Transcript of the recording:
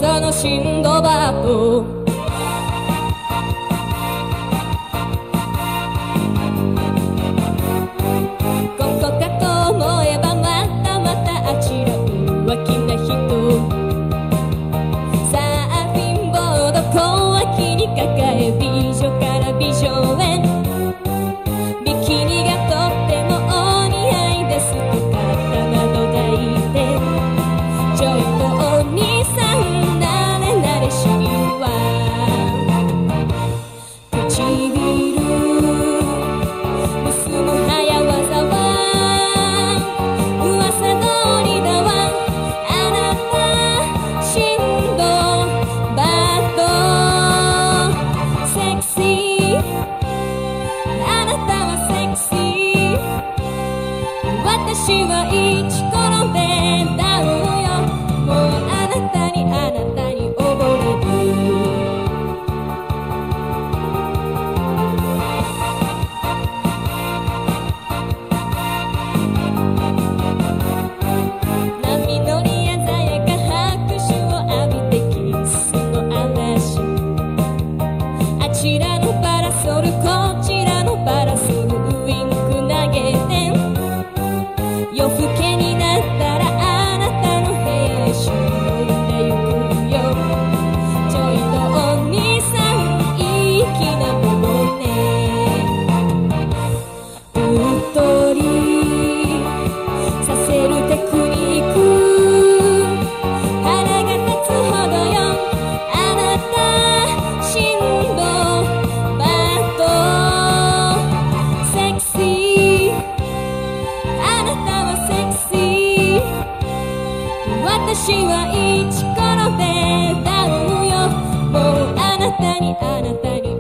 噂のシンドバッド。ここかと思えばまたまたあちら浮気な人。サーフィンボード小脇に抱え美女から美女へ。ビキニがとってもお似合いですと肩など抱いて。ちょいとお兄さんなれなれしいわ。唇結ぶ早技は噂通りだわ。あなたシンドバッドセクシー。あなたはセクシー。私はイチコロでダウンよ。もうあなたに溺れる。波乗り鮮やか拍手を浴びてキスの嵐。あちらのパラソルこちらのパラソルウインク投げて。夜更けになったらあなたの部屋へ忍んでゆくよ。ちょいとお兄さんいい気なものね。うっとりさせるテクニック腹が立つほどよ。あなたシンドバッドセクシー。あなたはセクシー。私はイチコロでダウンよ。もうあなたに